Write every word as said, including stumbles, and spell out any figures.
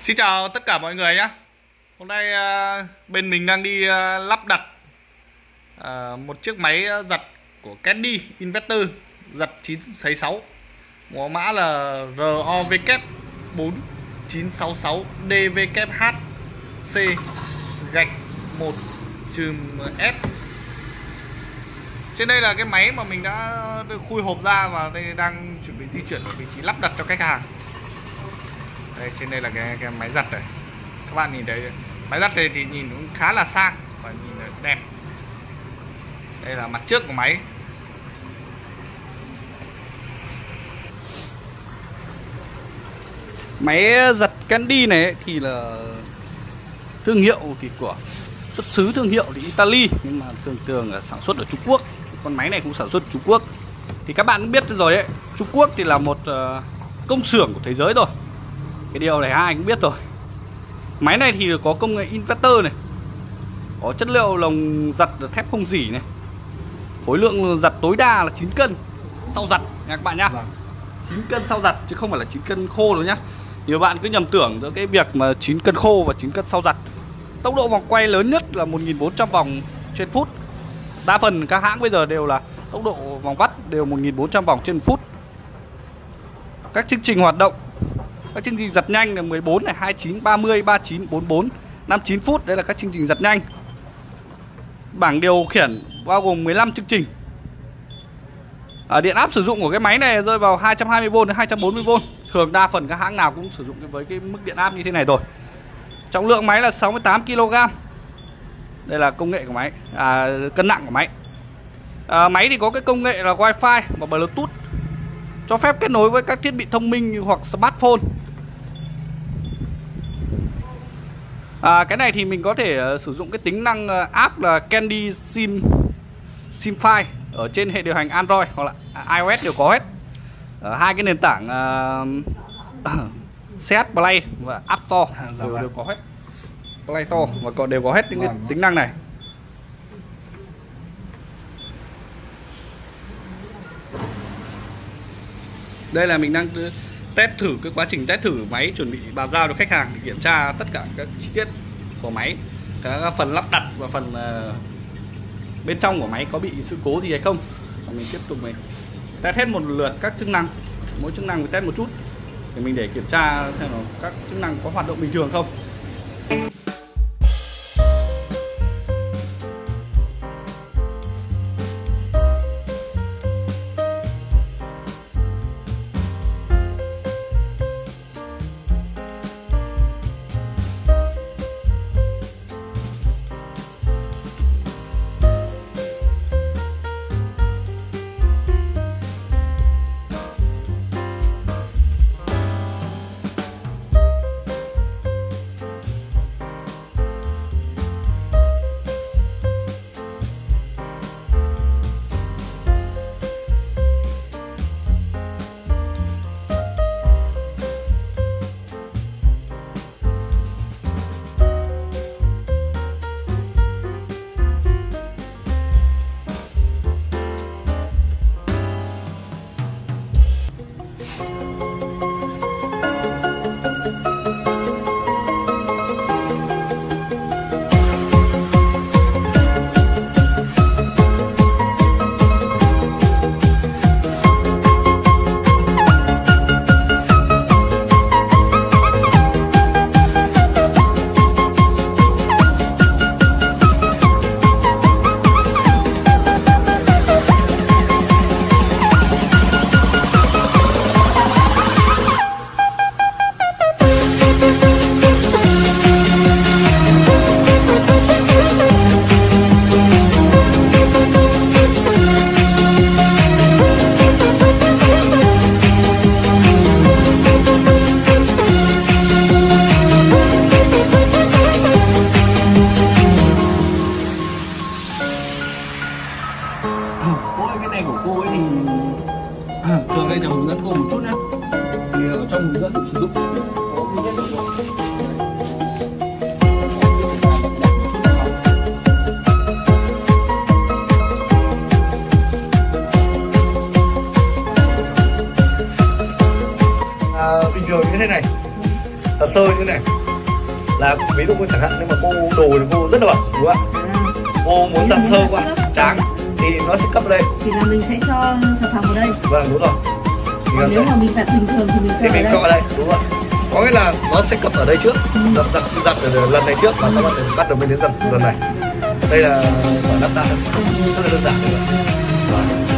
Xin chào tất cả mọi người nhé. Hôm nay uh, bên mình đang đi uh, lắp đặt uh, một chiếc máy giặt của Candy Inverter giặt chín sấy sáu, có mã là R O V bốn chín sáu sáu D V H C gạch một S. Trên đây là cái máy mà mình đã khui hộp ra và đây đang chuẩn bị di chuyển ở vị trí lắp đặt cho khách hàng. Đây, trên đây là cái, cái máy giặt này. Các bạn nhìn thấy máy giặt này thì nhìn cũng khá là sang và nhìn đẹp. Đây là mặt trước của máy. Máy giặt Candy này thì là thương hiệu thì của xuất xứ thương hiệu thì Italy, nhưng mà thường thường là sản xuất ở Trung Quốc. Con máy này cũng sản xuất ở Trung Quốc. Thì các bạn cũng biết rồi đấy, Trung Quốc thì là một công xưởng của thế giới rồi. Cái điều này ai cũng biết rồi. Máy này thì có công nghệ inverter này, có chất liệu lồng giặt thép không rỉ này, khối lượng giặt tối đa là chín cân sau giặt nha các bạn nhá. chín cân sau giặt chứ không phải là chín cân khô đâu nhá. Nhiều bạn cứ nhầm tưởng giữa cái việc mà chín cân khô và chín cân sau giặt. Tốc độ vòng quay lớn nhất là một nghìn bốn trăm vòng trên phút. Đa phần các hãng bây giờ đều là tốc độ vòng vắt đều một nghìn bốn trăm vòng trên phút. Các chương trình hoạt động, các chương trình giặt nhanh là mười bốn này, hai mươi chín, ba mươi, ba mươi chín, bốn mươi bốn, năm mươi chín phút. Đây là các chương trình giặt nhanh. Bảng điều khiển bao gồm mười lăm chương trình. à, Điện áp sử dụng của cái máy này rơi vào hai trăm hai mươi vôn đến hai trăm bốn mươi vôn. Thường đa phần các hãng nào cũng sử dụng với cái mức điện áp như thế này rồi. Trọng lượng máy là sáu mươi tám ki lô gam. Đây là công nghệ của máy, à, cân nặng của máy. à, Máy thì có cái công nghệ là Wi-Fi và Bluetooth, cho phép kết nối với các thiết bị thông minh hoặc smartphone. à, Cái này thì mình có thể uh, sử dụng cái tính năng uh, app là Candy Sim Simfy ở trên hệ điều hành Android hoặc là iOS đều có hết. uh, Hai cái nền tảng uh, xê hát Play và App Store à, đều, đều có hết. Play Store và còn đều có hết những cái tính năng này. Đây là mình đang test thử cái quá trình test thử máy, chuẩn bị bàn giao cho khách hàng để kiểm tra tất cả các chi tiết của máy, các phần lắp đặt và phần uh, bên trong của máy có bị sự cố gì hay không. Và mình tiếp tục mình test hết một lượt các chức năng, mỗi chức năng mình test một chút để mình để kiểm tra xem là các chức năng có hoạt động bình thường không. Cái này của cô ấy thì à, thường đây là hướng dẫn cô một chút nhé. Thì ở trong hướng dẫn sử dụng có hướng dẫn của cô. À, bình thường như thế này, là sơ như thế này. là ví dụ chẳng hạn nhưng mà cô đồ thì cô rất là bẩn đúng không ạ? À, Cô muốn giặt sơ quá, tráng thì nó sẽ cấp ở đây. thì là mình sẽ cho xà phòng vào đây. Vâng đúng rồi. Thì Còn nếu mà mình giặt bình thường thì mình cho thì vào mình đây. cho ở đây đúng không ạ? Có nghĩa là nó sẽ cấp ở đây trước, giặt giặt giặt ở lần này trước và sau đó bắt đầu mới đến giặt lần này. Đây là quả lắp đặt rất là đơn giản. Rồi.